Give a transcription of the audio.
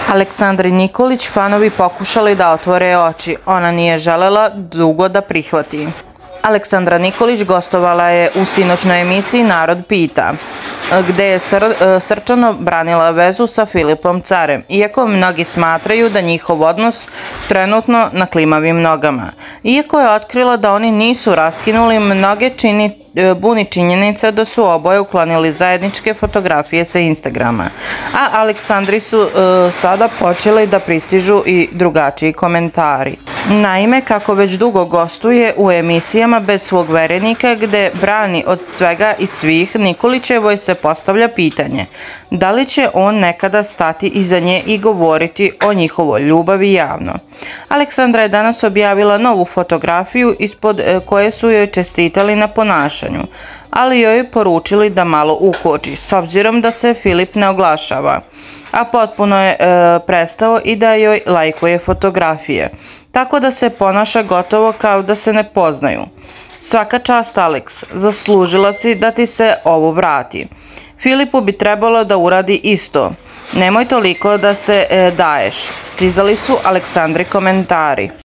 Aleksandri Nikolić fanovi pokušali da otvore oči, ona nije želela dugo da prihvati. Aleksandra Nikolić gostovala je u sinoćnoj emisiji Narod pita, gde je srčano branila vezu sa Filipom Carem, iako mnogi smatraju da njihov odnos trenutno na klimavim nogama. Iako je otkrila da oni nisu raskinuli, mnoge buni činjenica da su oboje uklonili zajedničke fotografije sa Instagrama, a Aleksandri su sada počeli da pristižu i drugačiji komentari. Naime, kako već dugo gostuje u emisijama bez svog verenika gde brani od svega i svih, Nikolićevoj se postavlja pitanje da li će on nekada stati iza nje i govoriti o njihovoj ljubavi javno. Aleksandra je danas objavila novu fotografiju ispod koje su joj čestitali na ponašanju, ali joj poručili da malo ukoči, s obzirom da se Filip ne oglašava, a potpuno je prestao i da joj lajkuje fotografije, tako da se ponaša gotovo kao da se ne poznaju. Svaka čast, Aleks, zaslužila si da ti se ovo vrati. Filipu bi trebalo da uradi isto. Nemoj toliko da se daješ. Stizali su Aleksandri komentari.